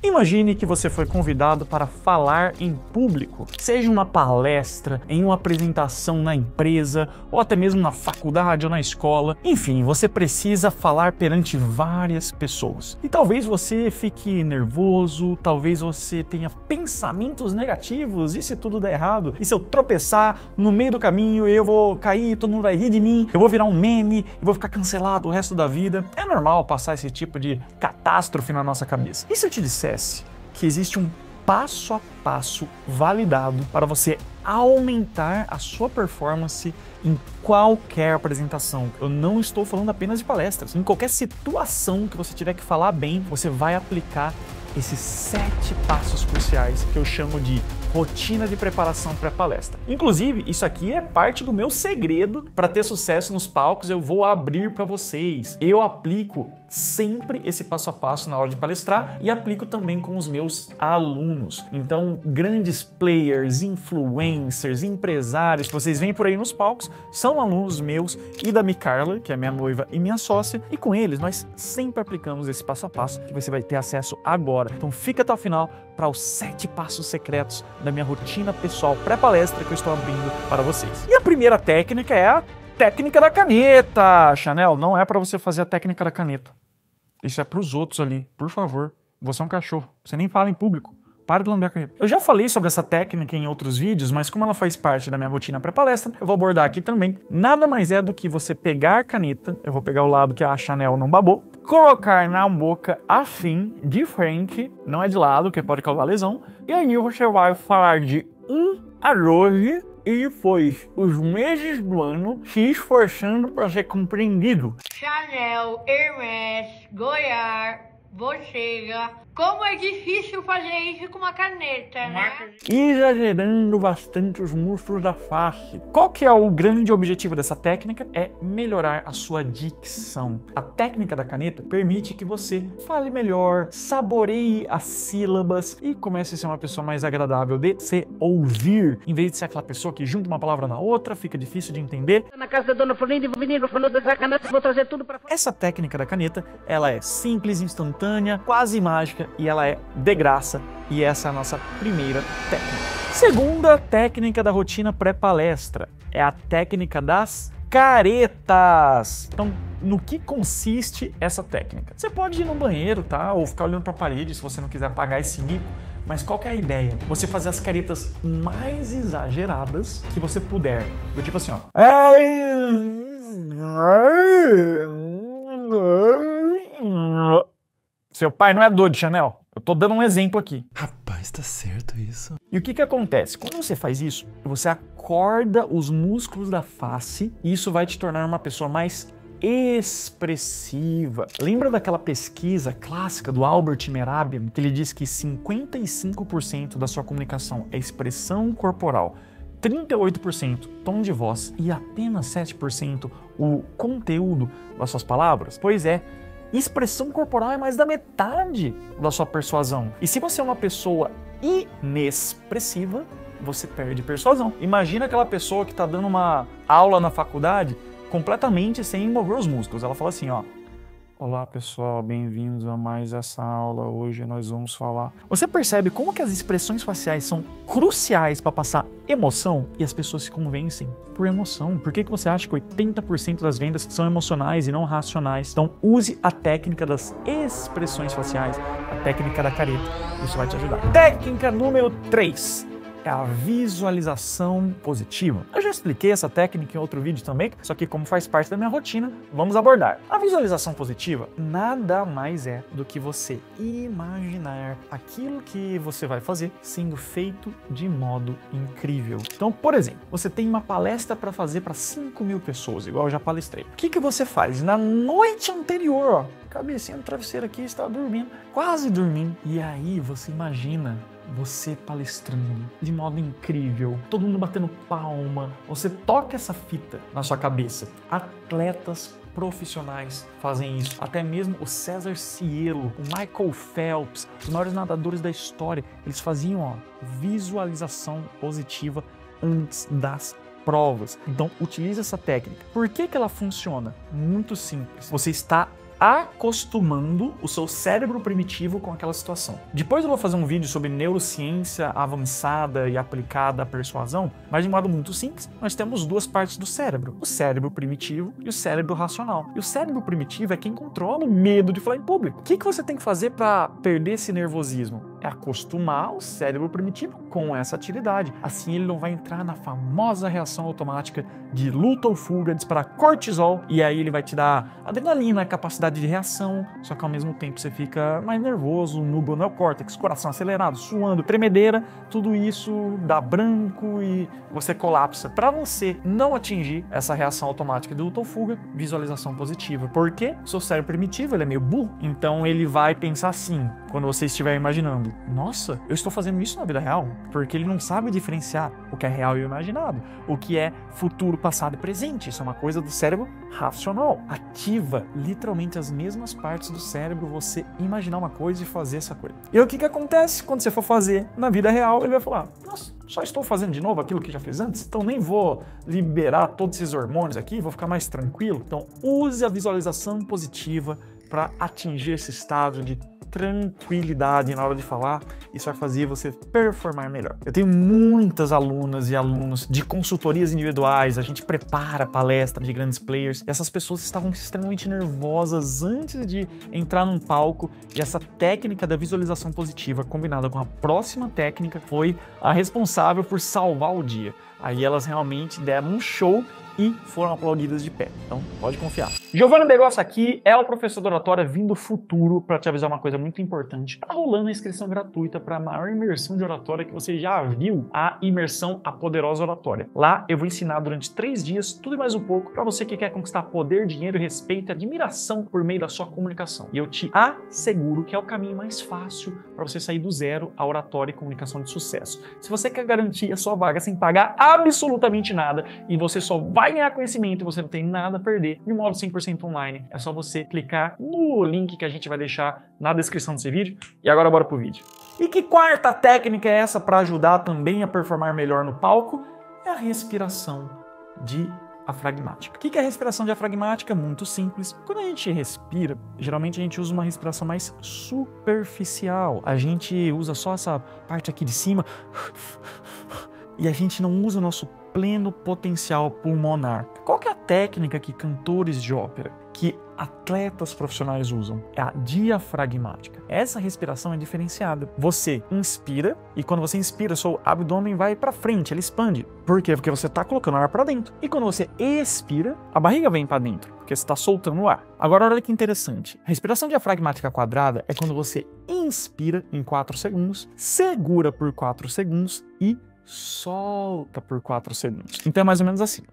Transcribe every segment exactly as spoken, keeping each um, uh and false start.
Imagine que você foi convidado para falar em público, seja uma palestra, em uma apresentação na empresa, ou até mesmo na faculdade ou na escola. Enfim, você precisa falar perante várias pessoas. E talvez você fique nervoso, talvez você tenha pensamentos negativos, e se tudo der errado? E se eu tropeçar no meio do caminho, eu vou cair, todo mundo vai rir de mim, eu vou virar um meme, eu vou ficar cancelado o resto da vida? É normal passar esse tipo de catástrofe na nossa cabeça. E se eu te disser que existe um passo a passo validado para você aumentar a sua performance em qualquer apresentação? Eu não estou falando apenas de palestras. Em qualquer situação que você tiver que falar bem, você vai aplicar esses sete passos cruciais que eu chamo de rotina de preparação pré-palestra. Inclusive, isso aqui é parte do meu segredo para ter sucesso nos palcos. Eu vou abrir para vocês. Eu aplico sempre esse passo a passo na hora de palestrar e aplico também com os meus alunos. Então, grandes players, influencers, empresários que vocês veem por aí nos palcos são alunos meus e da Micarla, que é minha noiva e minha sócia, e com eles nós sempre aplicamos esse passo a passo que você vai ter acesso agora. Então fica até o final para os sete passos secretos da minha rotina pessoal pré-palestra que eu estou abrindo para vocês. E a primeira técnica é a técnica da caneta. Chanel, não é para você fazer a técnica da caneta. Isso é para os outros ali, por favor. Você é um cachorro, você nem fala em público. Para de lamber a caneta. Eu já falei sobre essa técnica em outros vídeos, mas como ela faz parte da minha rotina pré-palestra, eu vou abordar aqui também. Nada mais é do que você pegar a caneta, eu vou pegar o lado que a Chanel não babou, colocar na boca assim, de frente, não é de lado, que pode causar lesão, e aí você vai falar de um a doze e depois os meses do ano se esforçando para ser compreendido. Chanel, Hermès, Goiás, Bottega. Como é difícil fazer isso com uma caneta, né? Exagerando bastante os músculos da face. Qual que é o grande objetivo dessa técnica? É melhorar a sua dicção. A técnica da caneta permite que você fale melhor, saboreie as sílabas e comece a ser uma pessoa mais agradável de se ouvir, em vez de ser aquela pessoa que junta uma palavra na outra, fica difícil de entender. Na casa da dona Florinda, o menino falou dessa caneta, vou trazer tudo pra fora. Essa técnica da caneta, ela é simples, instantânea, quase mágica, e ela é de graça, e essa é a nossa primeira técnica. Segunda técnica da rotina pré-palestra é a técnica das caretas. Então, no que consiste essa técnica? Você pode ir no banheiro, tá? Ou ficar olhando para a parede se você não quiser pagar esse mico. Mas qual que é a ideia? Você fazer as caretas mais exageradas que você puder. Do tipo assim, ó. Seu pai não é doido, Chanel. Eu tô dando um exemplo aqui. Rapaz, tá certo isso. E o que que acontece? Quando você faz isso, você acorda os músculos da face e isso vai te tornar uma pessoa mais expressiva. Lembra daquela pesquisa clássica do Albert Mehrabian, que ele diz que cinquenta e cinco por cento da sua comunicação é expressão corporal, trinta e oito por cento tom de voz e apenas sete por cento o conteúdo das suas palavras? Pois é, expressão corporal é mais da metade da sua persuasão. E se você é uma pessoa inexpressiva, você perde persuasão. Imagina aquela pessoa que está dando uma aula na faculdade completamente sem mover os músculos. Ela fala assim, ó. Olá pessoal, bem-vindos a mais essa aula. Hoje nós vamos falar... Você percebe como que as expressões faciais são cruciais para passar emoção e as pessoas se convencem por emoção? Por que que você acha que oitenta por cento das vendas são emocionais e não racionais? Então use a técnica das expressões faciais, a técnica da careta. Isso vai te ajudar. Técnica número três. É a visualização positiva. Eu já expliquei essa técnica em outro vídeo também, só que como faz parte da minha rotina, vamos abordar. A visualização positiva nada mais é do que você imaginar aquilo que você vai fazer sendo feito de modo incrível. Então, por exemplo, você tem uma palestra para fazer para cinco mil pessoas, igual eu já palestrei. O que que você faz? Na noite anterior, ó, cabecinha no travesseiro aqui, está dormindo, quase dormindo, e aí você imagina você palestrando de modo incrível, todo mundo batendo palma, você toca essa fita na sua cabeça. Atletas profissionais fazem isso, até mesmo o César Cielo, o Michael Phelps, os maiores nadadores da história, eles faziam ó, visualização positiva antes das provas. Então utilize essa técnica. Por que que ela funciona? Muito simples. Você está acostumando o seu cérebro primitivo com aquela situação. Depois eu vou fazer um vídeo sobre neurociência avançada e aplicada à persuasão, mas de modo muito simples, nós temos duas partes do cérebro, o cérebro primitivo e o cérebro racional. E o cérebro primitivo é quem controla o medo de falar em público. O que, que você tem que fazer para perder esse nervosismo? É acostumar o cérebro primitivo com essa atividade. Assim ele não vai entrar na famosa reação automática de luta ou fuga, disparar cortisol, e aí ele vai te dar adrenalina, capacidade de reação, só que ao mesmo tempo você fica mais nervoso, nubla o neocórtex, coração acelerado, suando, tremedeira, tudo isso dá branco e você colapsa. Para você não atingir essa reação automática de luta ou fuga, visualização positiva. Porque o seu cérebro primitivo ele é meio burro, então ele vai pensar assim, quando você estiver imaginando: nossa, eu estou fazendo isso na vida real? Porque ele não sabe diferenciar o que é real e o imaginado, o que é futuro, passado e presente. Isso é uma coisa do cérebro racional. Ativa literalmente as mesmas partes do cérebro você imaginar uma coisa e fazer essa coisa. E o que que acontece quando você for fazer na vida real? Ele vai falar: nossa, só estou fazendo de novo aquilo que já fiz antes, então nem vou liberar todos esses hormônios aqui, vou ficar mais tranquilo. Então use a visualização positiva para atingir esse estado de tranquilidade na hora de falar. Isso vai fazer você performar melhor. Eu tenho muitas alunas e alunos de consultorias individuais, a gente prepara palestra de grandes players, e essas pessoas estavam extremamente nervosas antes de entrar num palco, e essa técnica da visualização positiva combinada com a próxima técnica foi a responsável por salvar o dia. Aí elas realmente deram um show e foram aplaudidas de pé. Então, pode confiar. Giovanna Begossi aqui, é o professor de oratória vindo do futuro para te avisar uma coisa muito importante. Tá rolando a inscrição gratuita para a maior imersão de oratória que você já viu, a imersão A Poderosa Oratória. Lá eu vou ensinar durante três dias tudo e mais um pouco para você que quer conquistar poder, dinheiro, respeito e admiração por meio da sua comunicação. E eu te asseguro que é o caminho mais fácil para você sair do zero a oratória e comunicação de sucesso. Se você quer garantir a sua vaga sem pagar absolutamente nada e você só vai vai ganhar conhecimento e você não tem nada a perder de modo cem por cento online, é só você clicar no link que a gente vai deixar na descrição desse vídeo. E agora bora pro vídeo. E que quarta técnica é essa para ajudar também a performar melhor no palco? É a respiração diafragmática. O que é a respiração diafragmática? Muito simples. Quando a gente respira, geralmente a gente usa uma respiração mais superficial. A gente usa só essa parte aqui de cima e a gente não usa o nosso pleno potencial pulmonar. Qual que é a técnica que cantores de ópera, que atletas profissionais usam? É a diafragmática. Essa respiração é diferenciada. Você inspira e quando você inspira, seu abdômen vai para frente, ele expande. Por quê? Porque você está colocando ar para dentro. E quando você expira, a barriga vem para dentro, porque você está soltando o ar. Agora, olha que interessante. A respiração diafragmática quadrada é quando você inspira em quatro segundos, segura por quatro segundos e solta por quatro segundos. Então é mais ou menos assim.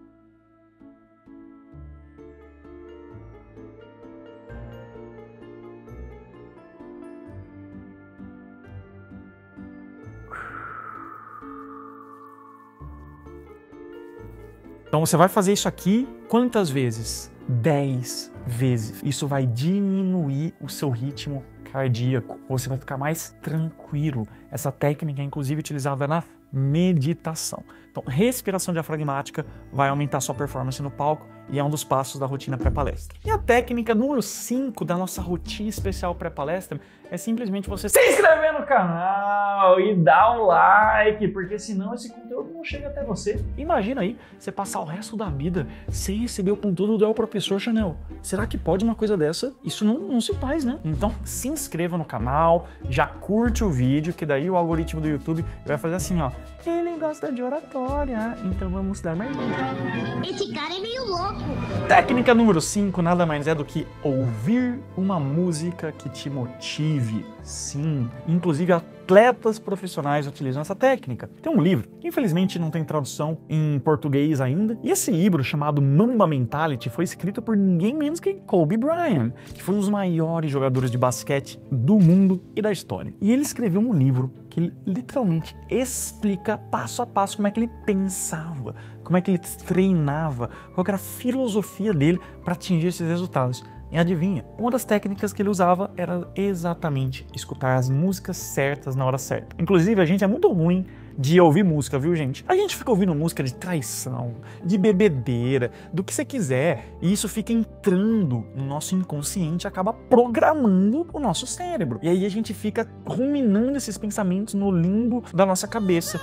Então você vai fazer isso aqui quantas vezes? dez vezes. Isso vai diminuir o seu ritmo cardíaco. Você vai ficar mais tranquilo. Essa técnica é inclusive utilizada na meditação. Então, respiração diafragmática vai aumentar sua performance no palco e é um dos passos da rotina pré-palestra. E a técnica número cinco da nossa rotina especial pré-palestra é simplesmente você se inscrever no canal e dar um like, porque senão esse conteúdo não chega até você. Imagina aí, você passar o resto da vida sem receber o conteúdo do El Professor Chanel. Será que pode uma coisa dessa? Isso não, não se faz, né? Então, se inscreva no canal, já curte o vídeo, que daí o algoritmo do YouTube vai fazer assim, ó. Ele gosta de oratória, então vamos dar mais um. Esse cara é meio louco. Técnica número cinco nada mais é do que ouvir uma música que te motive. Sim, inclusive atletas profissionais utilizam essa técnica. Tem um livro, que infelizmente não tem tradução em português ainda, e esse livro, chamado Mamba Mentality, foi escrito por ninguém menos que Kobe Bryant, que foi um dos maiores jogadores de basquete do mundo e da história. E ele escreveu um livro que ele literalmente explica passo a passo como é que ele pensava, como é que ele treinava, qual era a filosofia dele para atingir esses resultados. E adivinha? Uma das técnicas que ele usava era exatamente escutar as músicas certas na hora certa. Inclusive, a gente é muito ruim de ouvir música, viu, gente? A gente fica ouvindo música de traição, de bebedeira, do que você quiser. E isso fica entrando no nosso inconsciente, acaba programando o nosso cérebro. E aí a gente fica ruminando esses pensamentos no limbo da nossa cabeça.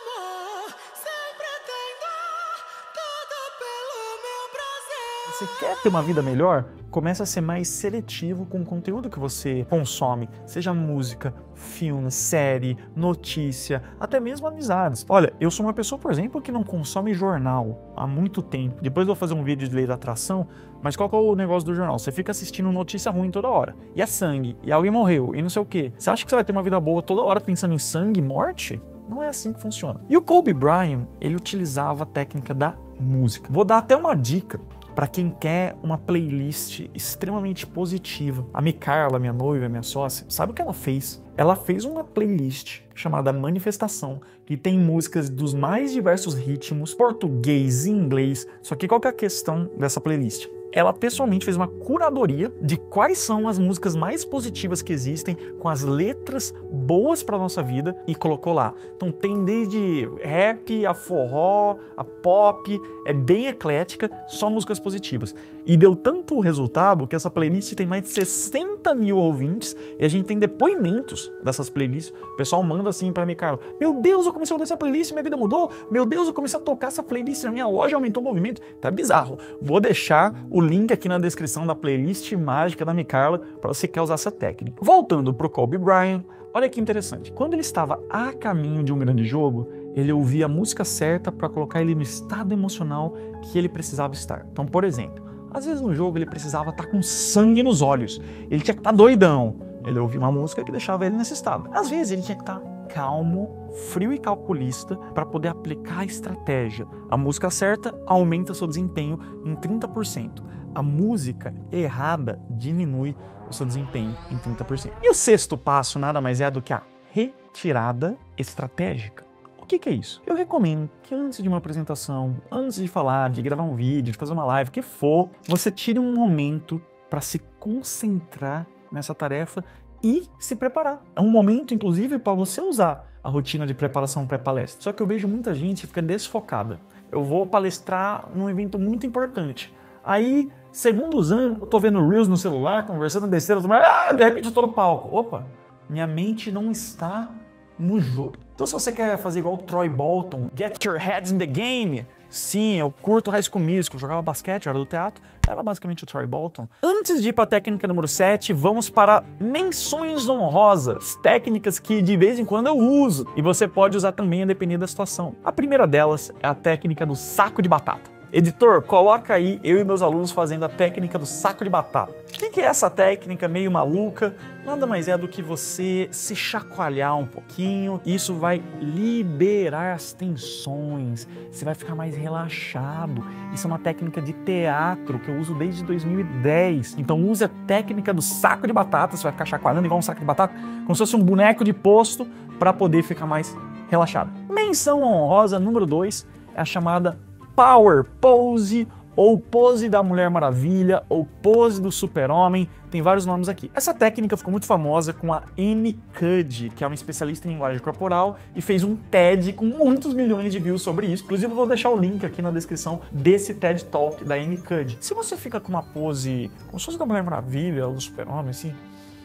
Você quer ter uma vida melhor? Começa a ser mais seletivo com o conteúdo que você consome, seja música, filme, série, notícia, até mesmo amizades. Olha, eu sou uma pessoa, por exemplo, que não consome jornal há muito tempo. Depois eu vou fazer um vídeo de lei da atração, mas qual que é o negócio do jornal? Você fica assistindo notícia ruim toda hora. E é sangue, e alguém morreu, e não sei o quê. Você acha que você vai ter uma vida boa toda hora pensando em sangue e morte? Não é assim que funciona. E o Kobe Bryant, ele utilizava a técnica da música. Vou dar até uma dica para quem quer uma playlist extremamente positiva. A Micarla, minha noiva, minha sócia, sabe o que ela fez? Ela fez uma playlist chamada Manifestação, que tem músicas dos mais diversos ritmos, português e inglês. Só que qual que é a questão dessa playlist? Ela pessoalmente fez uma curadoria de quais são as músicas mais positivas que existem, com as letras boas para nossa vida, e colocou lá. Então tem desde rap, a forró, a pop, é bem eclética, só músicas positivas. E deu tanto resultado que essa playlist tem mais de sessenta mil ouvintes, e a gente tem depoimentos dessas playlists. O pessoal manda assim pra mim, Carlos: meu Deus, eu comecei a ouvir essa playlist e minha vida mudou. Meu Deus, eu comecei a tocar essa playlist na minha loja, aumentou o movimento. Tá bizarro. Vou deixar o link aqui na descrição da playlist mágica da Micarla para você que quer usar essa técnica. Voltando pro Kobe Bryant, olha que interessante. Quando ele estava a caminho de um grande jogo, ele ouvia a música certa para colocar ele no estado emocional que ele precisava estar. Então, por exemplo, às vezes no jogo ele precisava estar com sangue nos olhos, ele tinha que estar doidão. Ele ouvia uma música que deixava ele nesse estado. Às vezes ele tinha que estar calmo, frio e calculista para poder aplicar a estratégia. A música certa aumenta seu desempenho em trinta por cento. A música errada diminui o seu desempenho em trinta por cento. E o sexto passo nada mais é do que a retirada estratégica. O que que é isso? Eu recomendo que antes de uma apresentação, antes de falar, de gravar um vídeo, de fazer uma live, o que for, você tire um momento para se concentrar nessa tarefa e se preparar. É um momento, inclusive, para você usar a rotina de preparação pré-palestra. Só que eu vejo muita gente que fica desfocada. Eu vou palestrar num evento muito importante. Aí, segundos antes, eu tô vendo Reels no celular, conversando besteira, ah, de repente eu tô no palco. Opa, minha mente não está no jogo. Então, se você quer fazer igual o Troy Bolton, get your heads in the game. Sim, eu curto High School Musical, jogava basquete, era do teatro, era basicamente o Troy Bolton. Antes de ir para a técnica número sete, vamos para menções honrosas, técnicas que de vez em quando eu uso e você pode usar também a depender da situação. A primeira delas é a técnica do saco de batata. Editor, coloca aí eu e meus alunos fazendo a técnica do saco de batata. O que é essa técnica meio maluca? Nada mais é do que você se chacoalhar um pouquinho. Isso vai liberar as tensões. Você vai ficar mais relaxado. Isso é uma técnica de teatro que eu uso desde dois mil e dez. Então use a técnica do saco de batata. Você vai ficar chacoalhando igual um saco de batata, como se fosse um boneco de posto, para poder ficar mais relaxado. Menção honrosa número dois é a chamada Power Pose, ou pose da Mulher Maravilha, ou pose do Super-Homem, tem vários nomes aqui. Essa técnica ficou muito famosa com a Amy Cuddy, que é uma especialista em linguagem corporal, e fez um TED com muitos milhões de views sobre isso. Inclusive eu vou deixar o link aqui na descrição desse TED Talk da Amy Cuddy. Se você fica com uma pose como se fosse da Mulher Maravilha, ou do Super-Homem, assim,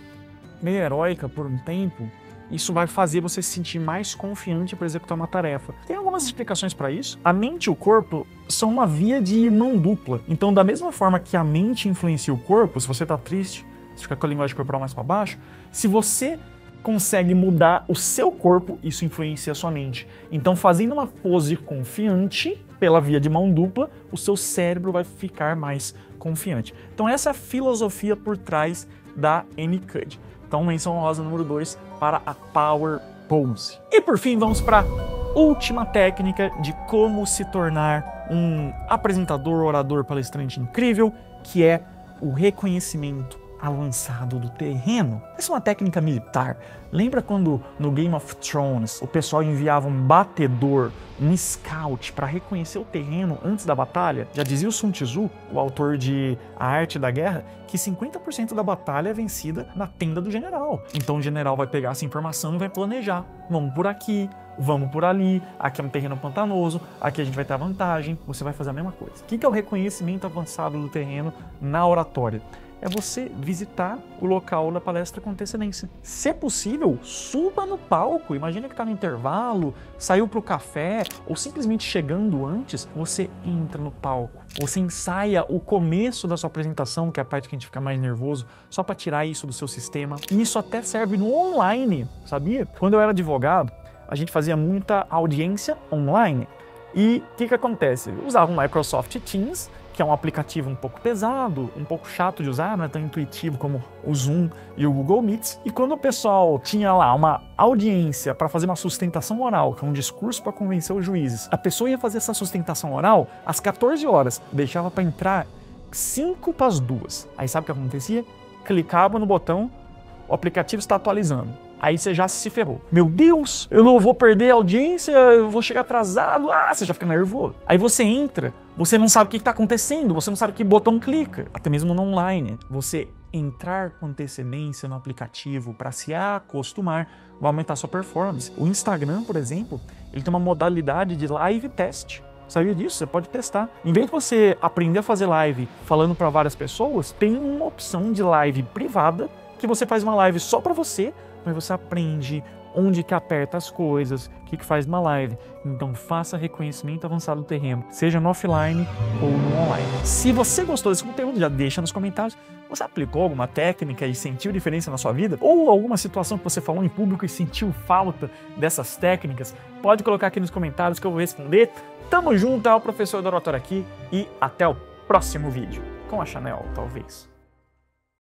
meio heróica por um tempo, isso vai fazer você se sentir mais confiante para executar uma tarefa. Tem algumas explicações para isso. A mente e o corpo são uma via de mão dupla. Então, da mesma forma que a mente influencia o corpo, se você está triste, se ficar com a linguagem corporal mais para baixo, se você consegue mudar o seu corpo, isso influencia a sua mente. Então, fazendo uma pose confiante, pela via de mão dupla, o seu cérebro vai ficar mais confiante. Então, essa é a filosofia por trás da Amy Cuddy. Então, menção honrosa número dois para a Power Pose. E por fim, vamos para a última técnica de como se tornar um apresentador, orador, palestrante incrível, que é o reconhecimento avançado do terreno. Essa é uma técnica militar. Lembra quando no Game of Thrones o pessoal enviava um batedor, um scout para reconhecer o terreno antes da batalha? Já dizia o Sun Tzu, o autor de A Arte da Guerra, que cinquenta por cento da batalha é vencida na tenda do general. Então o general vai pegar essa informação e vai planejar. Vamos por aqui, vamos por ali, aqui é um terreno pantanoso, aqui a gente vai ter a vantagem. Você vai fazer a mesma coisa. O que é o reconhecimento avançado do terreno na oratória? É você visitar o local da palestra com antecedência. Se é possível, suba no palco. Imagina que está no intervalo, saiu para o café, ou simplesmente chegando antes, você entra no palco. Você ensaia o começo da sua apresentação, que é a parte que a gente fica mais nervoso, só para tirar isso do seu sistema. E isso até serve no online, sabia? Quando eu era advogado, a gente fazia muita audiência online. E o que que acontece? Eu usava o Microsoft Teams, que é um aplicativo um pouco pesado, um pouco chato de usar, não é tão intuitivo como o Zoom e o Google Meets. E quando o pessoal tinha lá uma audiência para fazer uma sustentação oral, que é um discurso para convencer os juízes, a pessoa ia fazer essa sustentação oral às quatorze horas, deixava para entrar cinco para as duas. Aí sabe o que acontecia? Clicava no botão, o aplicativo está atualizando. Aí você já se ferrou. Meu Deus, eu não vou perder a audiência, eu vou chegar atrasado. Ah, você já fica nervoso. Aí você entra, você não sabe o que está acontecendo, você não sabe que botão clica. Até mesmo no online. Você entrar com antecedência no aplicativo para se acostumar vai aumentar a sua performance. O Instagram, por exemplo, ele tem uma modalidade de live test. Sabia disso? Você pode testar. Em vez de você aprender a fazer live falando para várias pessoas, tem uma opção de live privada que você faz uma live só para você, mas você aprende onde que aperta as coisas, o que que faz uma live. Então faça reconhecimento avançado do terreno, seja no offline ou no online. Se você gostou desse conteúdo, já deixa nos comentários. Você aplicou alguma técnica e sentiu diferença na sua vida? Ou alguma situação que você falou em público e sentiu falta dessas técnicas? Pode colocar aqui nos comentários que eu vou responder. Tamo junto, é o professor da oratória aqui e até o próximo vídeo. Com a Chanel, talvez.